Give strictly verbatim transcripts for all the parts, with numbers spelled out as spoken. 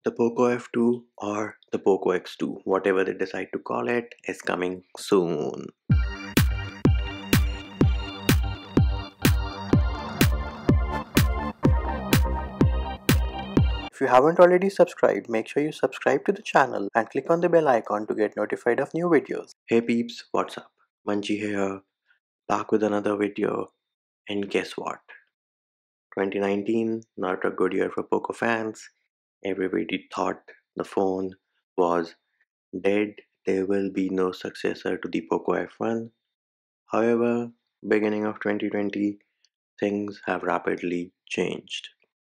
The Poco F two or the Poco X two, whatever they decide to call it, is coming soon. If you haven't already subscribed, make sure you subscribe to the channel and click on the bell icon to get notified of new videos. Hey peeps, what's up? Manchi here, back with another video. And guess what? twenty nineteen, not a good year for Poco fans. Everybody thought the phone was dead. There will be no successor to the Poco F one. However, beginning of twenty twenty, things have rapidly changed.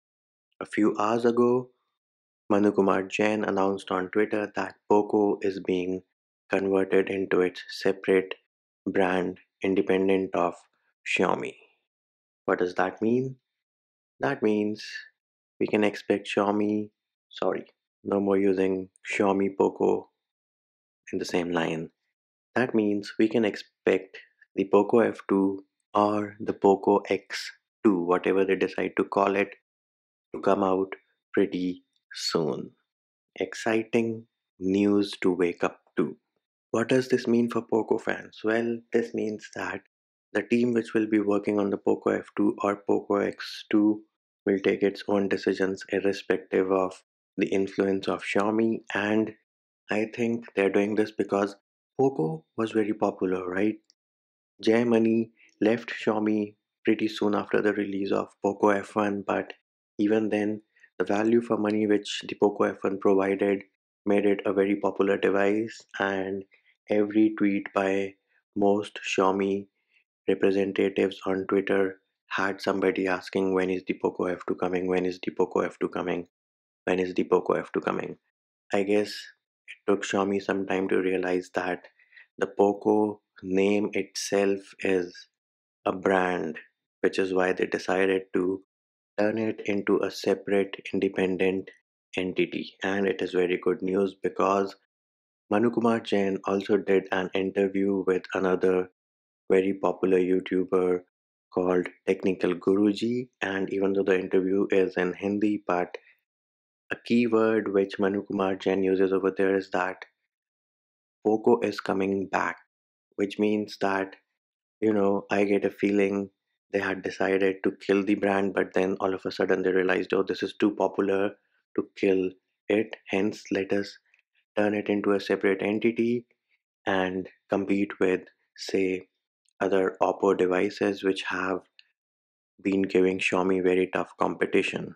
A few hours ago, Manu Kumar Jain announced on Twitter that Poco is being converted into its separate brand independent of Xiaomi. What does that mean? That means we can expect Xiaomi, sorry, no more using Xiaomi Poco in the same line. That means we can expect the Poco F two or the Poco X two, whatever they decide to call it, to come out pretty soon. Exciting news to wake up to. What does this mean for Poco fans? Well, this means that the team which will be working on the Poco F two or Poco X two will take its own decisions irrespective of the influence of Xiaomi, and I think they're doing this because Poco was very popular, right? Jay Money left Xiaomi pretty soon after the release of Poco F one, but even then, the value for money which the Poco F one provided made it a very popular device, and every tweet by most Xiaomi representatives on Twitter had somebody asking when is the Poco F two coming, when is the Poco F two coming, when is the Poco F two coming. I guess it took Xiaomi some time to realize that the Poco name itself is a brand, which is why they decided to turn it into a separate independent entity. And it is very good news because Manu Kumar Jain also did an interview with another very popular YouTuber called Technical Guruji. And even though the interview is in Hindi, but a keyword which Manu Kumar Jain uses over there is that Poco is coming back, which means that, you know, I get a feeling they had decided to kill the brand, but then all of a sudden they realized, oh, this is too popular to kill it. Hence, let us turn it into a separate entity and compete with, say, other Oppo devices which have been giving Xiaomi very tough competition.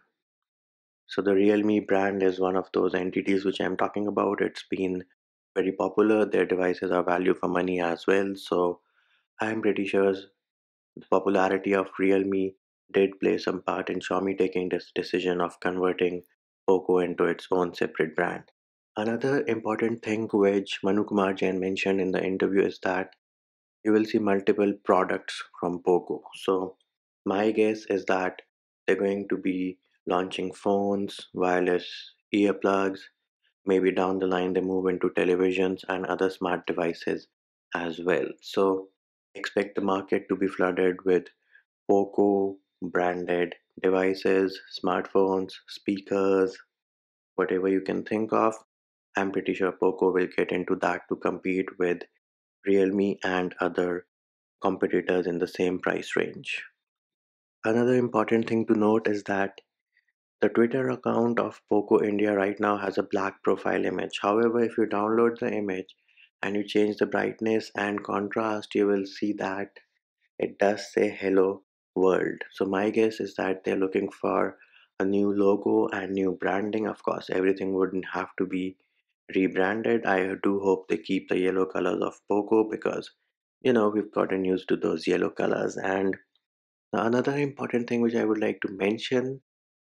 So the Realme brand is one of those entities which I'm talking about. It's been very popular. Their devices are value for money as well. So I'm pretty sure the popularity of Realme did play some part in Xiaomi taking this decision of converting Poco into its own separate brand. Another important thing which Manu Kumar Jain mentioned in the interview is that you will see multiple products from Poco. So my guess is that they're going to be launching phones, wireless earplugs, maybe down the line they move into televisions and other smart devices as well. So expect the market to be flooded with Poco branded devices, smartphones, speakers, whatever you can think of. I'm pretty sure Poco will get into that to compete with Realme and other competitors in the same price range. Another important thing to note is that the Twitter account of Poco India right now has a black profile image. However, if you download the image and you change the brightness and contrast, you will see that it does say hello world. So my guess is that they're looking for a new logo and new branding. Of course, everything wouldn't have to be rebranded. I do hope they keep the yellow colors of Poco because, you know, we've gotten used to those yellow colors. And another important thing which I would like to mention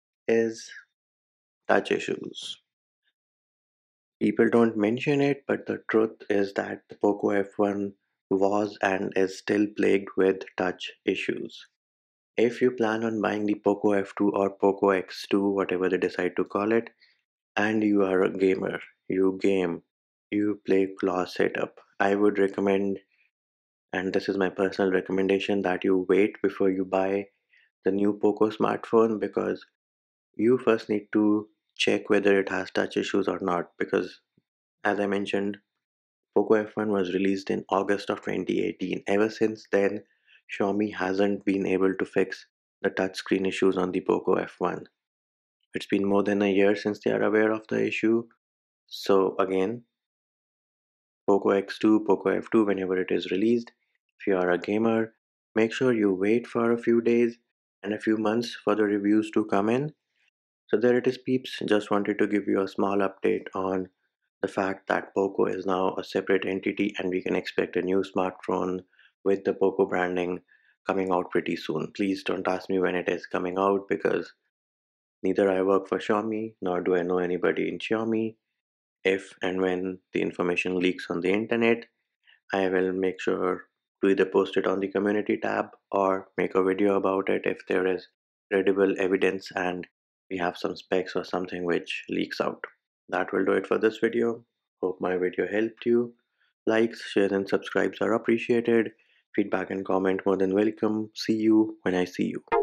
is touch issues. People don't mention it, but the truth is that the Poco F one was and is still plagued with touch issues. If you plan on buying the Poco F two or Poco X two, whatever they decide to call it, and you are a gamer, you game, you play claw setup, I would recommend, and this is my personal recommendation, that you wait before you buy the new Poco smartphone because you first need to check whether it has touch issues or not, because as I mentioned, Poco F one was released in August of twenty eighteen. Ever since then, Xiaomi hasn't been able to fix the touchscreen issues on the Poco F one. It's been more than a year since they are aware of the issue. So again, Poco X two, Poco F two, whenever it is released, if you are a gamer, make sure you wait for a few days and a few months for the reviews to come in. So there it is, peeps. Just wanted to give you a small update on the fact that Poco is now a separate entity and we can expect a new smartphone with the Poco branding coming out pretty soon. Please don't ask me when it is coming out, because neither I work for Xiaomi nor do I know anybody in Xiaomi. If and when the information leaks on the internet, I will make sure to either post it on the community tab or make a video about it if there is credible evidence and we have some specs or something which leaks out. That will do it for this video. Hope my video helped you. Likes, shares, and subscribes are appreciated. Feedback and comment more than welcome. See you when I see you.